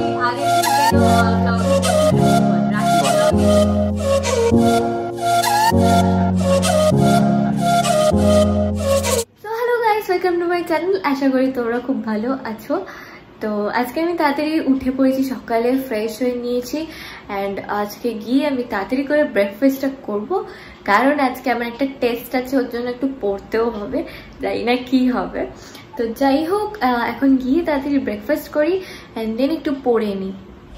Welcome to my channel. আশা করি তোমরা খুব ভালো আছো। তো আজকে আমি তাড়াতাড়ি উঠে পড়েছি, সকালে ফ্রেশ হয়ে নিয়েছি অ্যান্ড আজকে গিয়ে আমি তাড়াতাড়ি করে ব্রেকফাস্টটা করব, কারণ আজকে আমার একটা টেস্ট আছে, ওর জন্য একটু পড়তেও হবে, জানি না কি হবে। তো যাই হোক, এখন গিয়ে তাড়াতাড়ি ব্রেকফাস্ট করি অ্যান্ড দেন একটু পড়ে নিই।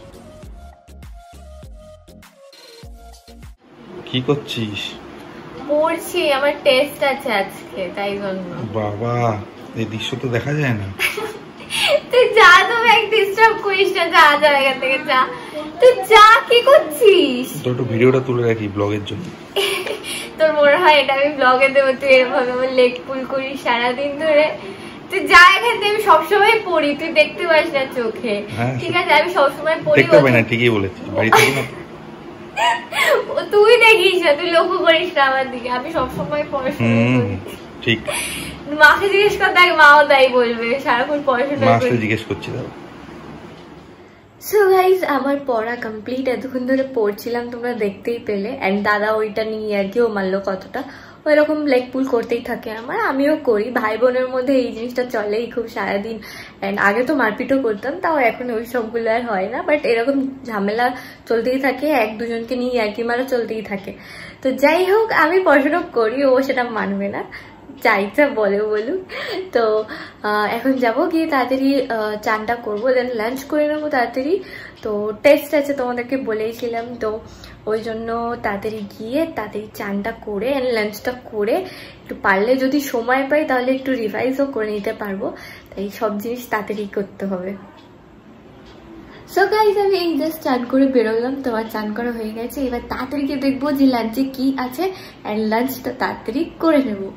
কি করছিস? পড়ছি, আমার টেস্ট আছে আজকে, তাই জন্য। বাবা, এই দৃশ্য তো দেখা যায় না। তুই যা, তো এক ডিস্টার্ব করিস না, যা যা এখান থেকে যা। তুই যা, কি করছিস? তো একটু ভিডিওটা তুলে রাখি ব্লগের জন্য। তোর মনে হয় এটা আমি ব্লগে দেবো? তুই এরভাবে আমার লেগ পুল করিস সারাদিন ধরে। তুই যা এখান থেকে, আমি সবসময় পড়ি, তুই দেখতে পাস না চোখে। ঠিক আছে, আমি সবসময় পড়ি। দেখতে পাই না, ঠিকই বলেছিস, বাড়ি থাকি না। তুই দেখিস না, তুই লক্ষ্য করিস না আমার দিকে, আমি সবসময় পড়াশোনা করি। ঠিক, মাকে জিজ্ঞেস কর, দেখ মাও তাই বলবে, সারাক্ষণ পড়াশোনা করি। মাকে জিজ্ঞেস করছি দাও। সো গাইজ, আমার পড়া কমপ্লিট, এতক্ষণ ধরে পড়ছিলাম, তোমরা দেখতেই পেলে। অ্যান্ড দাদা ওইটা নিয়ে আর কি ও মারলো কতটা, ওইরকম লেগ পুল করতেই থাকে আমার, আমিও করি। ভাই বোনের মধ্যে এই জিনিসটা চলেই খুব সারাদিন। অ্যান্ড আগে তো মারপিটও করতাম, তাও এখন ওই সবগুলো আর হয় না, বাট এরকম ঝামেলা চলতেই থাকে, এক দুজনকে নিয়ে আর কি মারা চলতেই থাকে। তো যাই হোক, আমি পড়াশোনা করি, ও সেটা মানবে না, যা ইচ্ছা বলে বলুক। তো এখন যাব, গিয়ে তাড়াতাড়ি চানটা করবো, দেন লাঞ্চ করে নেবো তাড়াতাড়ি। তো টেস্ট আছে তোমাদেরকে বলেইছিলাম, তো ওই জন্য তাড়াতাড়ি গিয়ে তাড়াতাড়ি চানটা করে অ্যান্ড লাঞ্চটা করে একটু পারলে যদি সময় পাই তাহলে একটু রিভাইজও করে নিতে পারবো, তাই সব জিনিস তাড়াতাড়ি করতে হবে। সো গাইজ, আমি এই জাস্ট চান করে বেরোলাম, তোমার চান করা হয়ে গেছে। এবার তাড়াতাড়ি গিয়ে দেখবো যে লাঞ্চে কি আছে অ্যান্ড লাঞ্চটা তাড়াতাড়ি করে নেবো।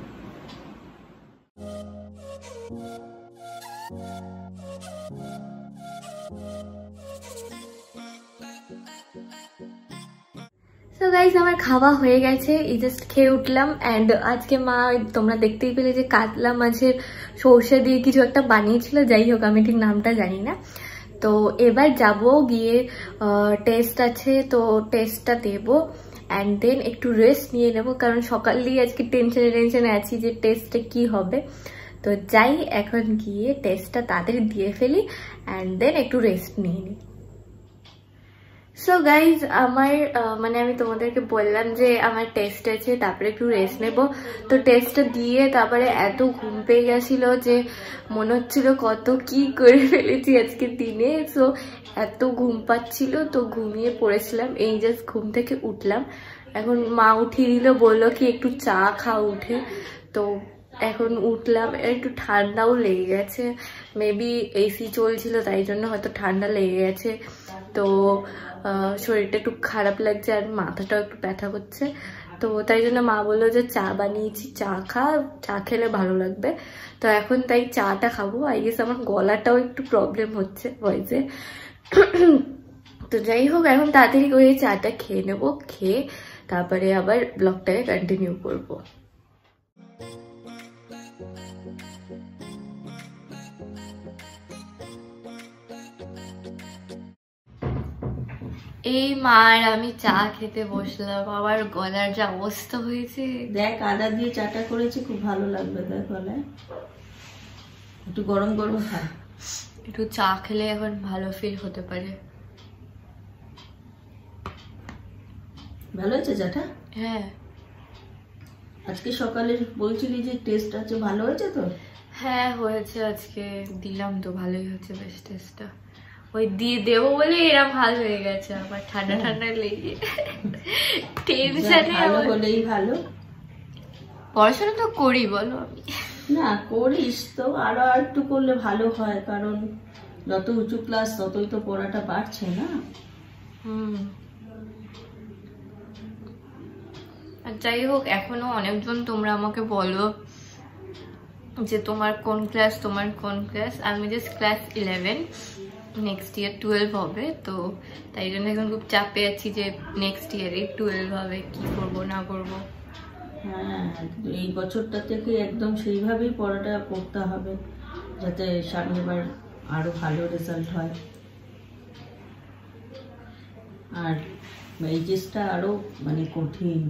সো গাইজ, আমার খাওয়া হয়ে গেছে, এই জাস্ট খেয়ে উঠলাম। অ্যান্ড আজকে মা, তোমরা দেখতেই পেলে যে কাতলা মাছের সর্ষে দিয়ে কিছু একটা বানিয়েছিল, যাই হোক আমি ঠিক নামটা জানি না। তো এবার যাব, গিয়ে টেস্ট আছে, তো টেস্টটা দেবো অ্যান্ড দেন একটু রেস্ট নিয়ে নেবো, কারণ সকালেই আজকে টেনশনে আছি যে টেস্টে কি হবে। তো যাই, এখন গিয়ে টেস্টটা তাড়াতাড়ি দিয়ে ফেলি অ্যান্ড দেন একটু রেস্ট নিয়ে নিই। সো গাইজ, আমার মানে আমি তোমাদেরকে বললাম যে আমার টেস্ট আছে, তারপরে একটু রেস্ট নেব। তো টেস্টটা দিয়ে তারপরে এত ঘুম পেয়ে গেছিল যে মনে হচ্ছিল কত কি করে ফেলেছি আজকে দিনে। সো এত ঘুম পাচ্ছিল, তো ঘুমিয়ে পড়েছিলাম, এই জাস্ট ঘুম থেকে উঠলাম। এখন মা উঠিয়ে দিল, বললো কি একটু চা খাও উঠে। তো এখন উঠলাম, একটু ঠান্ডাও লেগে গেছে, মেবি এসি চলছিল তাই জন্য হয়তো ঠান্ডা লেগে গেছে। তো শরীরটা একটু খারাপ লাগছে আর মাথাটাও একটু ব্যথা করছে। তো তাই জন্য মা বললো যে চা বানিয়েছি, চা খা, চা খেলে ভালো লাগবে। তো এখন তাই চাটা খাবো। আই গেস আমার গলাটাও একটু প্রবলেম হচ্ছে ভয়েসে। তো যাই হোক, এখন তাড়াতাড়ি করে চাটা খেয়ে নেবো, খেয়ে তারপরে আবার ব্লগটাকে কন্টিনিউ করবো। এই মার আমি চা খেতে বসলাম, আবার গলার যা অবস্থা হয়েছে। দেখ, আদা দিয়ে চাটা করেছি, খুব ভালো লাগবে। দেখ গলায় একটু গরম গরম খা, একটু চা খেলে এখন ভালো ফিল হতে পারে। ভালো হয়েছে চাটা? হ্যাঁ, আজকে সকালে বলছিলি যে টেস্ট আছে, ভালো হয়েছে তো? হ্যাঁ হয়েছে, আজকে দিলাম তো, ভালোই হচ্ছে বেশ টেস্টটা। ওই দিয়ে দেবো বলে এরা ভালো হয়ে গেছে, আবার ঠান্ডা ঠান্ডা লেগে টেনশনে। ভালো হলেই ভালো। পড়াশোনা তো করি বলো, আমি না করিস তো, আরো একটু করলে ভালো হয়, কারণ যত উঁচু ক্লাস ততই তো পড়াটা বাড়ছে না। আর যাই হোক, এখনো অনেকজন তোমরা আমাকে বলো যে তোমার কোন ক্লাস, তোমার কোন ক্লাস। আমি জাস্ট ক্লাস 11, নেক্সট ইয়ার 12 হবে। তো তাই জন্য এখন খুব চাপে আছি যে নেক্সট ইয়ারে 12 হবে, কি করবো না করবো। হ্যাঁ, এই বছরটা থেকে একদম সেইভাবেই পড়াটা করতে হবে, যাতে সামনেবার আরো ভালো রেজাল্ট হয়। আর এইচএসটা আরো মানে কঠিন।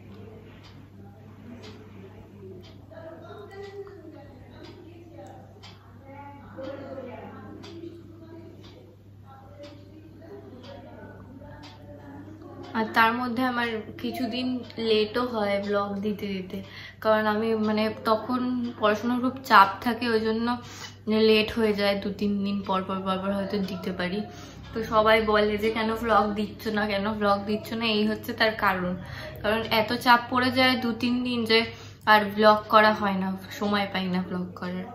আর তার মধ্যে আমার কিছুদিন লেটও হয় ব্লগ দিতে দিতে, কারণ আমি মানে তখন পড়াশোনার খুব চাপ থাকে, ওই জন্য লেট হয়ে যায়, 2-3 দিন পর পর হয়তো দিতে পারি। তো সবাই বলে যে কেন ব্লগ দিচ্ছ না, কেন ব্লগ দিচ্ছ না, এই হচ্ছে তার কারণ। কারণ এত চাপ পড়ে যায় 2-3 দিন যে আর ব্লগ করা হয় না, সময় পাই না ব্লগ করার।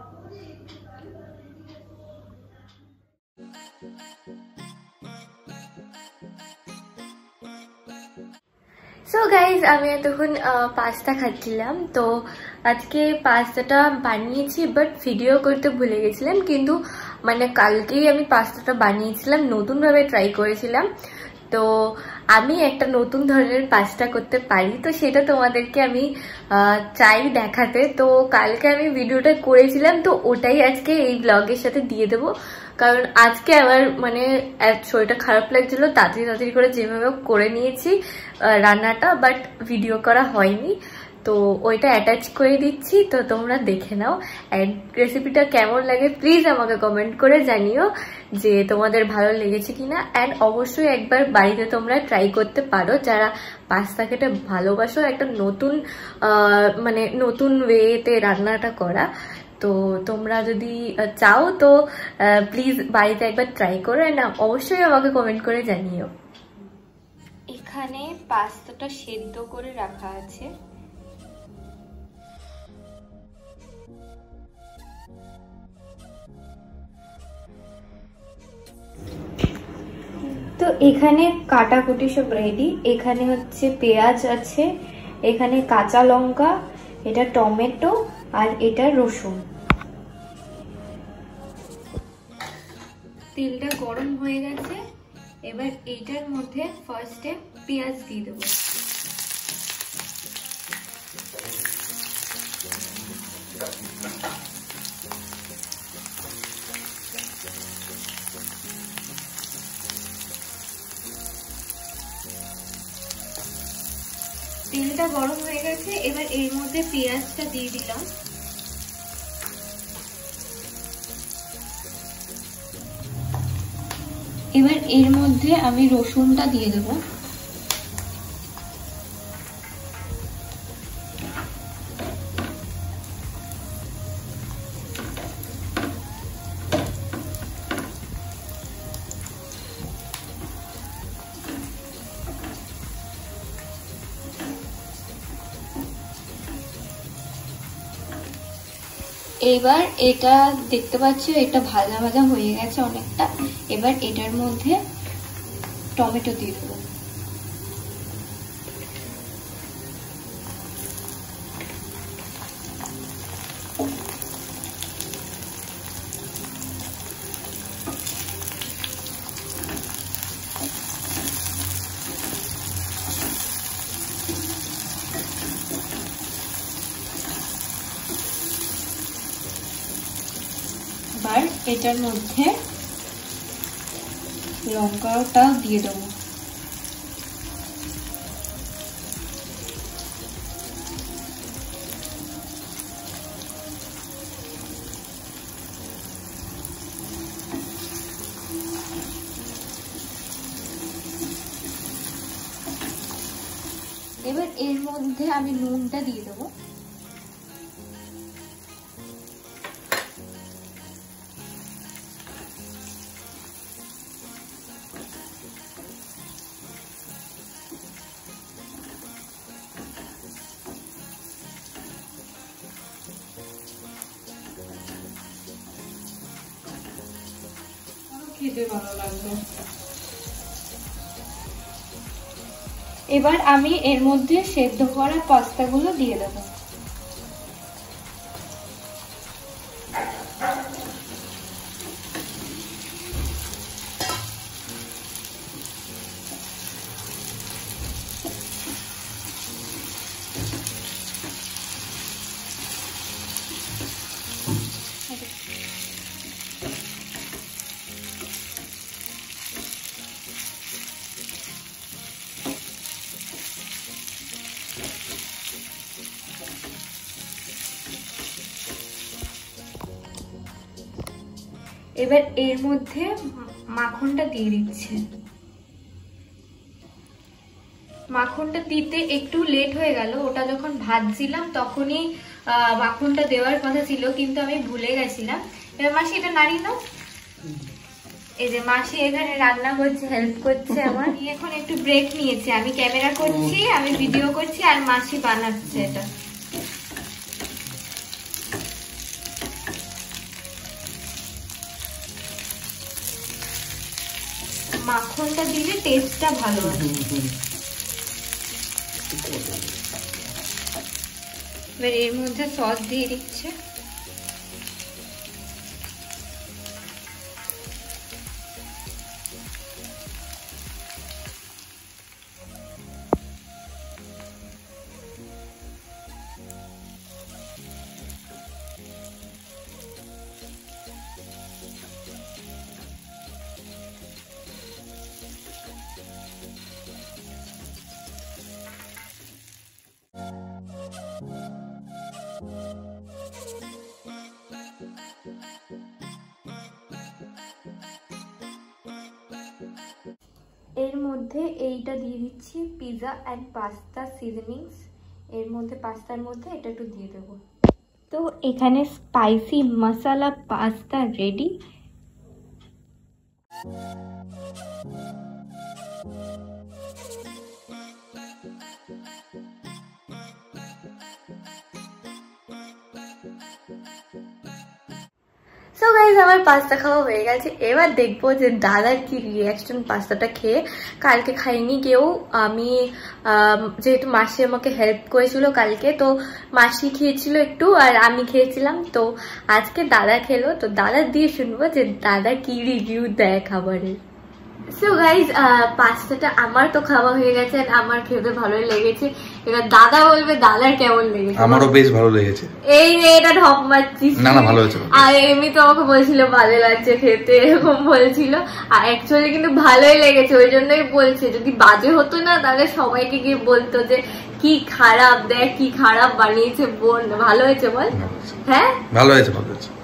সো গাইজ, আমি এতক্ষণ পাস্তা খাচ্ছিলাম। তো আজকে পাস্তাটা বানিয়েছি, বাট ভিডিও করতে ভুলে গেছিলাম। কিন্তু মানে কালকেই আমি পাস্তাটা বানিয়েছিলাম, নতুনভাবে ট্রাই করেছিলাম। তো আমি একটা নতুন ধরনের পাস্তা করতে পারি, তো সেটা তোমাদেরকে আমি চাই দেখাতে। তো কালকে আমি ভিডিওটা করেছিলাম, তো ওটাই আজকে এই ব্লগের সাথে দিয়ে দেবো। কারণ আজকে আমার মানে শরীরটা খারাপ লাগছিল, তাড়াতাড়ি করে যেভাবে করে নিয়েছি রান্নাটা, বাট ভিডিও করা হয়নি। তো ওইটা অ্যাটাচ করে দিচ্ছি, তো তোমরা দেখে নাও। অ্যান্ড রেসিপিটা কেমন লাগে প্লিজ আমাকে কমেন্ট করে জানিও যে তোমাদের ভালো লেগেছে কিনা। অ্যান্ড অবশ্যই একবার বাড়িতে তোমরা ট্রাই করতে পারো যারা পাস্তা খেতে ভালোবাসো, একটা নতুন মানে নতুন ওয়েতে রান্নাটা করা। তো তোমরা যদি চাও তো প্লিজ বাড়িতে একবার ট্রাই করো, অ্যান্ড অবশ্যই আমাকে কমেন্ট করে জানিও। এখানে পাস্তাটা সেদ্ধ করে রাখা আছে। তো এখানে কাটাকুটি সব রেডি। এখানে হচ্ছে পেঁয়াজ আছে, এখানে কাঁচা লঙ্কা, এটা টমেটো, আর এটা রসুন। তেলটা গরম হয়ে গেছে, এবার এইটার মধ্যে ফার্স্টে পেঁয়াজ দিয়ে দেবো। তেলটা গরম হয়ে গেছে, এবার এর মধ্যে পেঁয়াজটা দিয়ে দিলাম। এবার এর মধ্যে আমি রসুনটা দিয়ে দেব। এবার এটা দেখতে পাচ্ছ, এটা ভাজা ভাজা হয়ে গেছে অনেকটা। এবার এটার মধ্যে টমেটো দিয়ে দেবো। এবার এটার মধ্যে লঙ্কাটাও দিয়ে দেবো। এবার এর মধ্যে আমি নুনটা দিয়ে দেবো। খেতে ভালো লাগবে। এবার আমি এর মধ্যে সেদ্ধ করা পাস্তাগুলো দিয়ে দেবো। এবার এর মধ্যে মাখনটা দিয়ে দিচ্ছে। মাখনটা দিতে একটু লেট হয়ে গেল, ওটা যখন ভাজছিলাম তখনই মাখনটা দেওয়ার কথা ছিল, কিন্তু আমি ভুলে গেছিলাম। এবার মাসি এটা নাড়ি নাও। এই যে মাসি এখানে রান্না করছে, হেল্প করছে আমার। এখন একটু ব্রেক নিয়েছে, আমি ক্যামেরা করছি, আমি ভিডিও করছি, আর মাসি বানাচ্ছে এটা। মাখনটা দিলে টেস্টটা ভালো হয়। এবার এর মধ্যে সস দিয়ে দিচ্ছে। এর মধ্যে এইটা দিয়ে দিচ্ছি পিৎজা অ্যান্ড পাস্তা সিজনিংস। এর মধ্যে পাস্তার মধ্যে এটা একটু দিয়ে দেবো। তো এখানে spicy masala pasta ready. So guys আমার পাস্তা খাওয়া হয়ে গেছে। এবার দেখবো যে দাদার কি রিয়াকশন পাস্তাটা খেয়ে। কালকে খাইনি কেউ, আমি যেহেতু মাসি আমাকে হেল্প করেছিল কালকে, তো মাসি খেয়েছিল একটু আর আমি খেয়েছিলাম। তো আজকে দাদা খেলো, তো দাদা দিয়ে শুনবো যে দাদা কি রিভিউ দেয় খাবারের। সো গাইজ পাস্তাটা আমার তো খাওয়া হয়ে গেছে, আমার খেতে ভালোই লেগেছে। এবার দাদা বলবে দাদার কেমন লেগেছে। আমারও বেশ ভালো লেগেছে। এই রে এটা ঢপ মারছিস। না ভালো হয়েছে। আর এমনি তো আমাকে বলছিল ভালো লাগছে খেতে, এরকম বলছিল। আর অ্যাকচুয়ালি কিন্তু ভালোই লেগেছে, ওই জন্যই বলছে। যদি বাজে হতো না তাহলে সবাইকে গিয়ে বলতো যে কি খারাপ, দেখ কি খারাপ বানিয়েছে বোন। ভালো হয়েছে বল। হ্যাঁ ভালো হয়েছে, ভালো হয়েছে।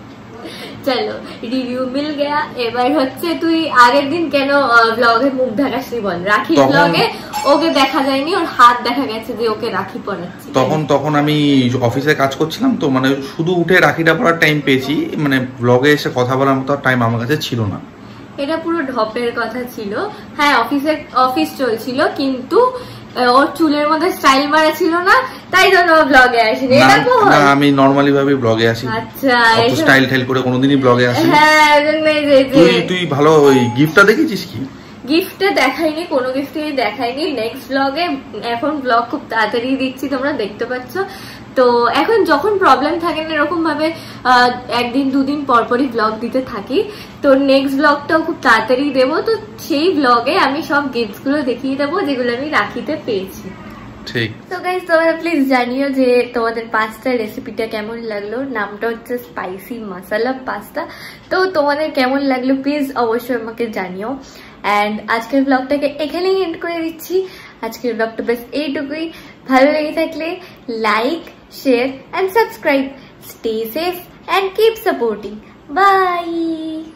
চলো রিভিউ মিল গেয়া। এবার হচ্ছে তুই আগের দিন কেন ব্লগে মুখ ঢাকাসনি বল। রাখি ব্লগে ওকে দেখা যায়নি, ওর হাত দেখা গেছে যে ওকে রাখি পরাচ্ছি। তখন আমি অফিসে কাজ করছিলাম, তো মানে শুধু উঠে রাখিটা পরার টাইম পেয়েছি, মানে ব্লগে এসে কথা বলার মতো টাইম আমার কাছে ছিল না। এটা পুরো ঢপের কথা ছিল। হ্যাঁ অফিস চলছিল, কিন্তু ওর চুলের মধ্যে স্টাইল মারা ছিল না, তাই জন্য ব্লগে আসেনি। না আমি নরমালি ভাবে ব্লগে আসি। আচ্ছা স্টাইল টাইল করে কোনোদিনই ব্লগে আসি। হ্যাঁ তুই ভালো ওই গিফটটা দেখেছিস কি? গিফটে দেখাইনি, কোনো গিফটই দেখাইনি। নেক্সট ব্লগে, এখন ব্লগ খুব তাড়াতাড়ি দিচ্ছি, তোমরা দেখতে পাচ্ছ। তো এখন যখন প্রবলেম থাকে না এরকম ভাবে একদিন দুদিন পরপরই ব্লগ দিতে থাকি। তো নেক্সট ব্লগটাও খুব তাড়াতাড়ি দেবো। তো সেই ব্লগে আমি সব গিফটস গুলো দেখিয়ে দেবো যেগুলো আমি রাখিতে পেয়েছি। ঠিক। তো গাইস তোমরা প্লিজ জানিও যে তোমাদের পাস্তার রেসিপিটা কেমন লাগলো। নামটা হচ্ছে স্পাইসি মশলা পাস্তা। তো তোমাদের কেমন লাগলো প্লিজ অবশ্যই আমাকে জানিও। অ্যান্ড আজকের ব্লগটাকে এখানেই এন্ড করে দিচ্ছি। আজকের ব্লগটা বেশ এইটুকুই। ভালো লেগে থাকলে like, share and subscribe. Stay safe and keep supporting. By.